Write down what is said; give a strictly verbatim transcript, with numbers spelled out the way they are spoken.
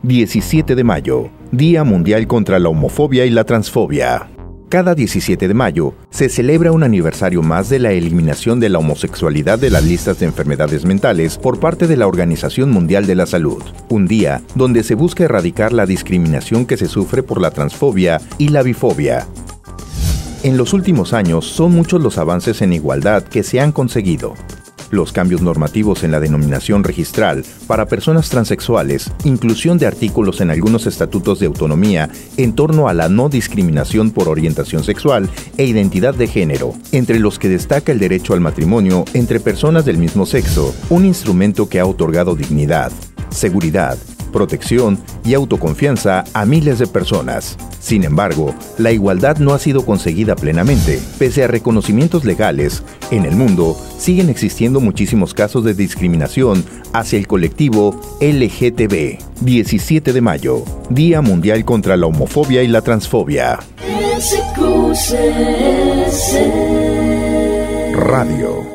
diecisiete de mayo, Día Mundial contra la Homofobia y la Transfobia. Cada diecisiete de mayo se celebra un aniversario más de la eliminación de la homosexualidad de las listas de enfermedades mentales por parte de la Organización Mundial de la Salud. Un día donde se busca erradicar la discriminación que se sufre por la transfobia y la bifobia. En los últimos años son muchos los avances en igualdad que se han conseguido. Los cambios normativos en la denominación registral para personas transexuales, inclusión de artículos en algunos estatutos de autonomía en torno a la no discriminación por orientación sexual e identidad de género, entre los que destaca el derecho al matrimonio entre personas del mismo sexo, un instrumento que ha otorgado dignidad, seguridad, protección y autoconfianza a miles de personas. Sin embargo, la igualdad no ha sido conseguida plenamente. Pese a reconocimientos legales, en el mundo siguen existiendo muchísimos casos de discriminación hacia el colectivo L G T B. diecisiete de mayo, Día Mundial contra la Homofobia y la Transfobia. Radio.